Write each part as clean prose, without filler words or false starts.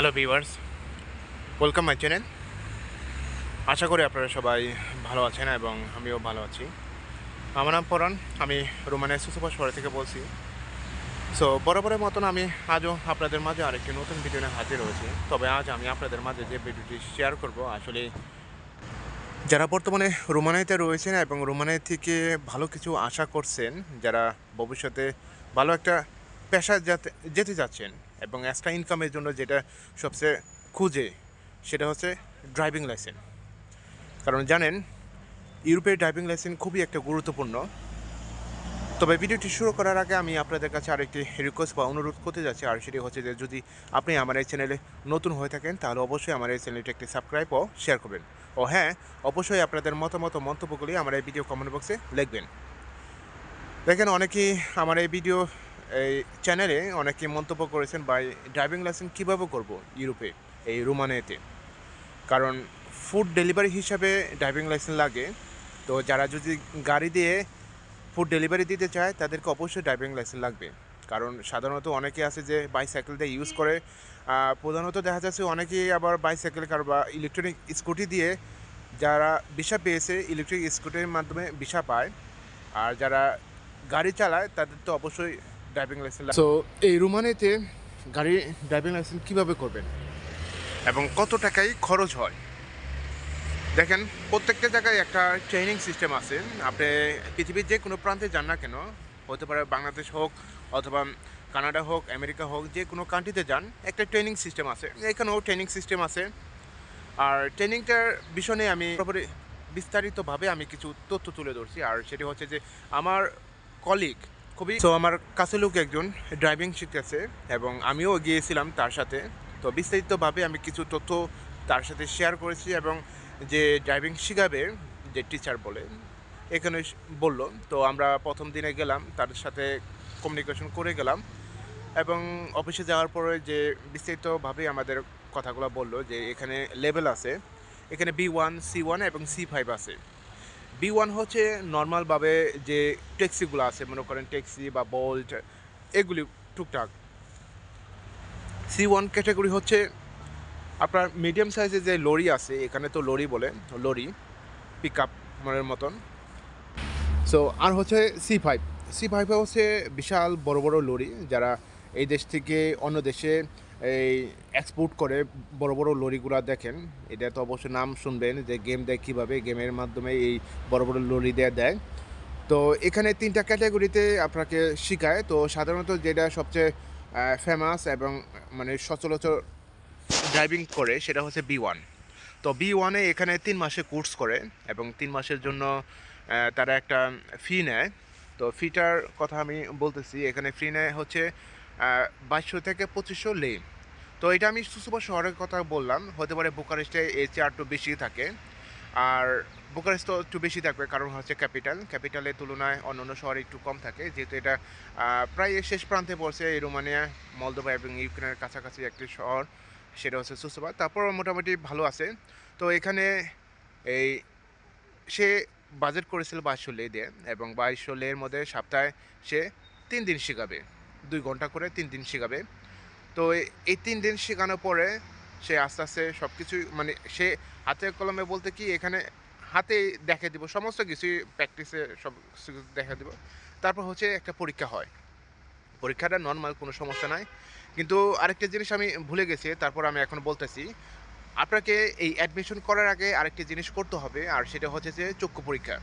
Hello viewers, welcome my channel. আশা করি আপনারা সবাই ভালো আছেন এবং আমিও ভালো আছি। আমার নাম পরাণ, আমি রোমানের সুসুপা শহর থেকে বলছি। সো বরাবরের মতন আমি আজও আপনাদের মাঝে আরেকটি নতুন ভিডিও নিয়ে হাজির হয়েছি। তবে আজ আমি আপনাদের মাঝে যে ভিডিওটি শেয়ার করব, আসলে যারা বর্তমানে রোমানিয়াতে রয়েছেন এবং রোমানিয়া থেকে ভালো কিছু আশা করছেন, যারা ভবিষ্যতে ভালো একটা পেশায় যেতে যাচ্ছেন এবং এক্সট্রা ইনকামের জন্য যেটা সবচেয়ে খুঁজে, সেটা হচ্ছে ড্রাইভিং লাইসেন্স। কারণ জানেন, ইউরোপের ড্রাইভিং লাইসেন্স খুবই একটা গুরুত্বপূর্ণ। তবে ভিডিওটি শুরু করার আগে আমি আপনাদের কাছে আরেকটি রিকোয়েস্ট বা অনুরোধ করতে যাচ্ছি, আর সেটি হচ্ছে যে যদি আপনি আমার এই চ্যানেলে নতুন হয়ে থাকেন তাহলে অবশ্যই আমার এই চ্যানেলটি একটি সাবস্ক্রাইব ও শেয়ার করবেন। ও হ্যাঁ, অবশ্যই আপনাদের মতামত ও মন্তব্যগুলি আমার এই ভিডিও কমেন্ট বক্সে লিখবেন। দেখেন, অনেকেই আমার এই ভিডিও এই চ্যানেলে অনেকেই মন্তব্য করেছেন ভাই, ড্রাইভিং লাইসেন্স কীভাবে করব ইউরোপে, এই রোমানিয়াতে। কারণ ফুড ডেলিভারি হিসাবে ড্রাইভিং লাইসেন্স লাগে। তো যারা যদি গাড়ি দিয়ে ফুড ডেলিভারি দিতে চায় তাদেরকে অবশ্যই ড্রাইভিং লাইসেন্স লাগবে। কারণ সাধারণত অনেকে আছে যে বাইসাইকেল দিয়ে ইউজ করে, প্রধানত দেখা যাচ্ছে অনেকেই আবার বাইসাইকেল কার বা ইলেকট্রনিক স্কুটি দিয়ে যারা ভিসা পেয়েছে ইলেকট্রিক স্কুটির মাধ্যমে ভিসা পায়। আর যারা গাড়ি চালায় তাদের তো অবশ্যই ড্রাইভিং লাইসেন্স। সো এই রোমানিয়াতে গাড়ি ড্রাইভিং লাইসেন্স কীভাবে করবেন এবং কত টাকায় খরচ হয়, দেখেন প্রত্যেকটা জায়গায় একটা ট্রেনিং সিস্টেম আছে। আপনি পৃথিবীর যে কোনো প্রান্তে যান না কেন, হতে পারে বাংলাদেশ হোক অথবা কানাডা হোক, আমেরিকা হোক, যে কোনো কান্ট্রিতে যান, একটা ট্রেনিং সিস্টেম আছে। এখানেও ট্রেনিং সিস্টেম আছে। আর ট্রেনিংটার বিষয়ে আমি পুরোপুরি বিস্তারিতভাবে আমি কিছু তথ্য তুলে ধরছি। আর সেটি হচ্ছে যে আমার কলিগ আমার কাছে লোক একজন ড্রাইভিং শিখতেছে এবং আমিও গিয়েছিলাম তার সাথে। তো বিস্তারিতভাবে আমি কিছু তথ্য তার সাথে শেয়ার করেছি এবং যে ড্রাইভিং শেখাবে, যে টিচার বলে এখানে বললো। তো আমরা প্রথম দিনে গেলাম, তার সাথে কমিউনিকেশন করে গেলাম এবং অফিসে যাওয়ার পরে যে বিস্তারিতভাবে আমাদের কথাগুলো বললো যে এখানে লেভেল আছে, এখানে B1, C1 এবং C5 আছে। B1 হচ্ছে নর্মালভাবে যে ট্যাক্সিগুলো আছে, মনে করেন ট্যাক্সি বা বোল্ট, এগুলি টুকটাক। C1 ক্যাটাগরি হচ্ছে আপনার মিডিয়াম সাইজের যে লরি আছে, এখানে তো লরি বলে, লরি পিক আপ মনের মতন। সো আর হচ্ছে C5। C5 হচ্ছে বিশাল বড় বড় লরি, যারা এই দেশ থেকে অন্য দেশে এই এক্সপোর্ট করে বড় বড় লরিগুলো। দেখেন, এটা তো অবশ্যই নাম শুনবেন যে গেম দেয় কীভাবে, গেমের মাধ্যমে এই বড় বড় লরি দেয়। তো এখানে 3টা ক্যাটাগরিতে আপনাকে শেখায়। তো সাধারণত যেটা সবচেয়ে ফেমাস এবং মানে সচরাচর ড্রাইভিং করে সেটা হচ্ছে B1। তো B1-এ এখানে 3 মাসে কোর্স করে এবং 3 মাসের জন্য তারা একটা ফি নেয়। তো ফিটার কথা আমি বলতেছি, এখানে ফি নেয় হচ্ছে 2200 থেকে 2500 লে। তো এটা আমি সুসুপা শহরের কথা বললাম, হতে পারে বুকারেস্টে এর চেয়ে একটু বেশি থাকে। আর বুকারেস্ট তো একটু বেশি থাকবে, কারণ হচ্ছে ক্যাপিটালের তুলনায় অন্যান্য শহরে একটু কম থাকে, যেহেতু এটা প্রায় শেষ প্রান্তে পড়ছে এই রোমানিয়া, মলদোভা এবং ইউক্রেনের কাছাকাছি একটি শহর, সেটা হচ্ছে সুসুপা। তারপর মোটামুটি ভালো আছে। তো এখানে এই সে বাজেট করেছিল 2200 লে দিয়ে, এবং 2200 লের মধ্যে সপ্তাহে সে 3 দিন শেখাবে, 2 ঘন্টা করে 3 দিন শেখাবে। তো এই 3 দিন শেখানোর পরে সে আস্তে আস্তে সব কিছুই, মানে সে হাতে কলমে বলতে কি, এখানে হাতে দেখে দিব সমস্ত কিছুই, প্র্যাকটিসে সব কিছু দেখা দিব। তারপর হচ্ছে একটা পরীক্ষা হয়, পরীক্ষাটা নর্মাল, কোনো সমস্যা নাই। কিন্তু আরেকটা জিনিস আমি ভুলে গেছি, তারপর আমি এখন বলতেছি। আপনাকে এই অ্যাডমিশন করার আগে আরেকটি জিনিস করতে হবে, আর সেটা হচ্ছে যে চক্ষু পরীক্ষা।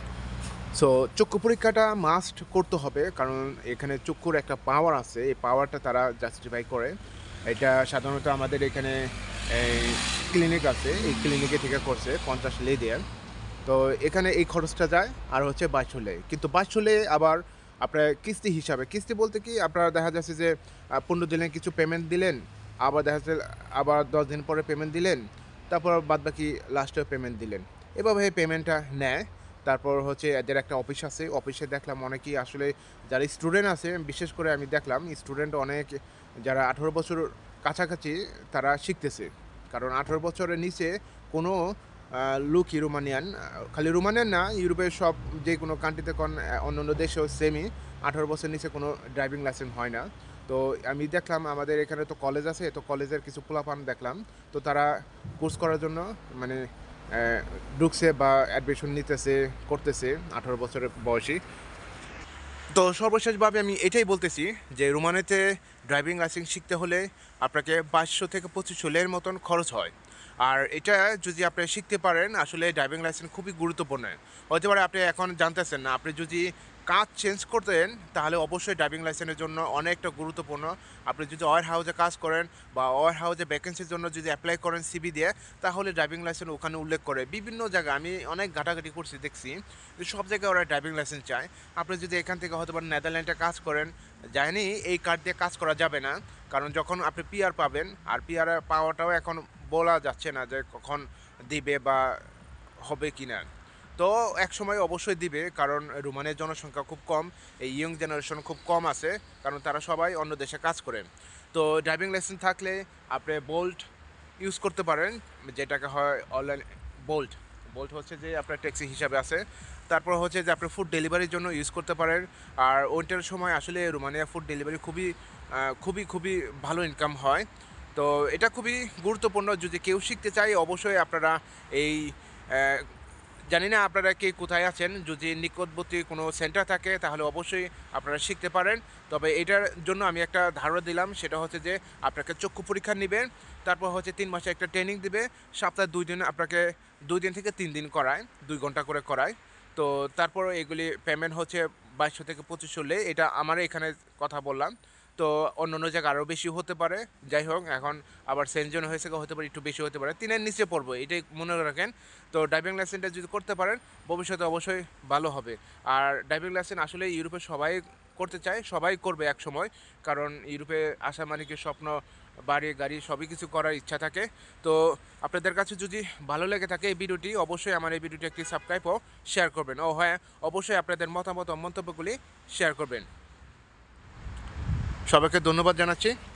সো চক্ষু পরীক্ষাটা মাস্ট করতে হবে, কারণ এখানে চক্ষুর একটা পাওয়ার আছে, এই পাওয়ারটা তারা জাস্টিফাই করে। এটা সাধারণত আমাদের এখানে এই ক্লিনিক আছে, এই ক্লিনিকে থেকে করছে 50 লে দিয়ে। তো এখানে এই খরচটা যায়। আর হচ্ছে 2200 লে, কিন্তু 2200 লে আবার আপনার কিস্তি হিসাবে, কিস্তি বলতে কি, আপনারা দেখা যাচ্ছে যে 15 দিনে কিছু পেমেন্ট দিলেন, আবার দেখা যাচ্ছে আবার 10 দিন পরে পেমেন্ট দিলেন, তারপর বাদবাকি লাস্টেও পেমেন্ট দিলেন, এভাবে পেমেন্টটা নেয়। তারপর হচ্ছে এদের একটা অফিস আছে, অফিসে দেখলাম অনেকেই আসলে যারা স্টুডেন্ট আছে, বিশেষ করে আমি দেখলাম স্টুডেন্ট অনেক, যারা 18 বছর কাছাকাছি তারা শিখতেছে। কারণ 18 বছরের নিচে কোনো লোকই রোমানিয়ান, খালি রোমানিয়ান না, ইউরোপের সব যে কোনো কান্ট্রিতে অন্য অন্য দেশেও সেমই, 18 বছর নিচে কোনো ড্রাইভিং লাইসেন্স হয় না। তো আমি দেখলাম আমাদের এখানে তো কলেজ আছে, তো কলেজের কিছু পোলাপান দেখলাম, তো তারা কোর্স করার জন্য মানে ঢুকছে বা অ্যাডমিশন নিতেছে, করতেছে 18 বছরের বয়সী। তো সর্বশেষভাবে আমি এটাই বলতেছি যে রোমানিতে ড্রাইভিং লাইসেন্স শিখতে হলে আপনাকে 2200 থেকে 2500 লের মতন খরচ হয়। আর এটা যদি আপনি শিখতে পারেন, আসলে ড্রাইভিং লাইসেন্স খুবই গুরুত্বপূর্ণ। হতে পারে আপনি এখন জানতেছেন না, আপনি যদি কাজ চেঞ্জ করতেন তাহলে অবশ্যই ড্রাইভিং লাইসেন্সের জন্য অনেকটা গুরুত্বপূর্ণ। আপনি যদি ওয়ার হাউসে কাজ করেন বা ওয়ার হাউসে ভ্যাকেন্সির জন্য যদি অ্যাপ্লাই করেন সিভি দিয়ে, তাহলে ড্রাইভিং লাইসেন্স ওখানে উল্লেখ করে বিভিন্ন জায়গায়। আমি অনেক ঘাটাঘাটি করছি, দেখছি যে সব জায়গায় ওরা ড্রাইভিং লাইসেন্স চায়। আপনি যদি এখান থেকে হয়তো বা নেদারল্যান্ডে কাজ করেন, জানি এই কার্ড দিয়ে কাজ করা যাবে না, কারণ যখন আপনি পিআর পাবেন, আর পিআর পাওয়াটাও এখন বলা যাচ্ছে না যে কখন দিবে বা হবে কি না। তো এক সময় অবশ্যই দিবে, কারণ রোমানের জনসংখ্যা খুব কম, এই ইয়ং জেনারেশন খুব কম আছে, কারণ তারা সবাই অন্য দেশে কাজ করে। তো ড্রাইভিং লাইসেন্স থাকলে আপনি বোল্ট ইউজ করতে পারেন, যেটাকে হয় অনলাইন বোল্ট। বোল্ট হচ্ছে যে আপনার ট্যাক্সি হিসাবে আছে। তারপর হচ্ছে যে আপনি ফুড ডেলিভারির জন্য ইউজ করতে পারেন। আর ওইটার সময় আসলে রোমানিয়া ফুড ডেলিভারি খুবই খুবই খুবই ভালো ইনকাম হয়। তো এটা খুবই গুরুত্বপূর্ণ, যদি কেউ শিখতে চায় অবশ্যই আপনারা এই জানি না আপনারা কে কোথায় আছেন, যদি নিকটবর্তী কোনো সেন্টার থাকে তাহলে অবশ্যই আপনারা শিখতে পারেন। তবে এটার জন্য আমি একটা ধারণা দিলাম, সেটা হচ্ছে যে আপনাকে চক্ষু পরীক্ষা নেবেন, তারপর হচ্ছে 3 মাসে একটা ট্রেনিং দিবে, সপ্তাহে 2 দিন আপনাকে 2 দিন থেকে 3 দিন করায়, 2 ঘন্টা করে করায়। তো তারপর এগুলি পেমেন্ট হচ্ছে 2200 থেকে 2500 লে, এটা আমার এখানে কথা বললাম। তো অন্য অন্য জায়গায় আরও বেশি হতে পারে। যাই হোক, এখন আবার সেনজন হয়েছে, হতে পারে একটু বেশি হতে পারে, 3-এর নিচে পড়বো, এটাই মনে রাখেন। তো ড্রাইভিং লাইসেন্সটা যদি করতে পারেন ভবিষ্যতে অবশ্যই ভালো হবে। আর ড্রাইভিং লাইসেন্স আসলে ইউরোপে সবাই করতে চায়, সবাই করবে এক সময়, কারণ ইউরোপে আসা মানে কি স্বপ্ন, বাড়ি গাড়ি সবই কিছু করার ইচ্ছা থাকে। তো আপনাদের কাছে যদি ভালো লেগে থাকে এই ভিডিওটি, অবশ্যই আমার এই ভিডিওটি একটি সাবস্ক্রাইব ও শেয়ার করবেন। ও হ্যাঁ, অবশ্যই আপনাদের মতামত ও মন্তব্যগুলি শেয়ার করবেন। সবাইকে ধন্যবাদ জানাচ্ছি।